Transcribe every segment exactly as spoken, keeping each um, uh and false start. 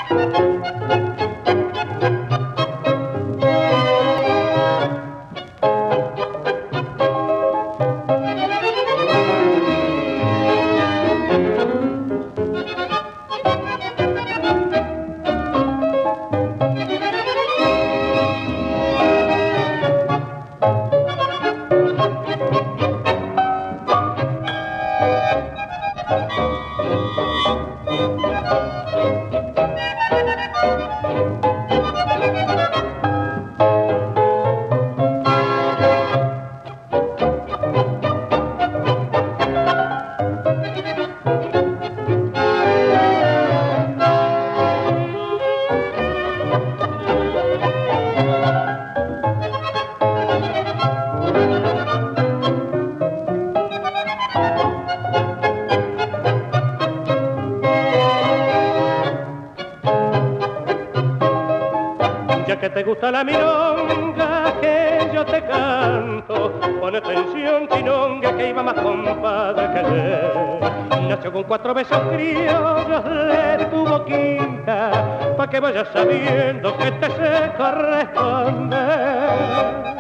Ya que te gusta la milonga que yo te canto, pon atención, chinonga, que iba más compadre que ayer. Nació con cuatro besos criollos de tu boquita, pa' que vayas sabiendo que te sé corresponder.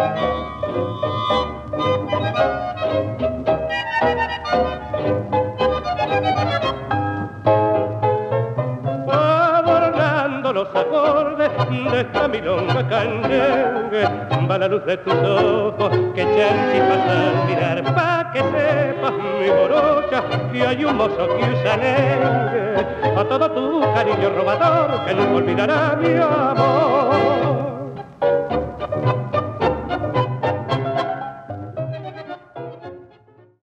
Los acordes de esta milonga canyengue, va la luz de tus ojos que echan chispas al mirar, pa' que sepas, mi morocha, que hay un mozo que usa nengue, a todo tu cariño robador que nunca olvidará mi amor.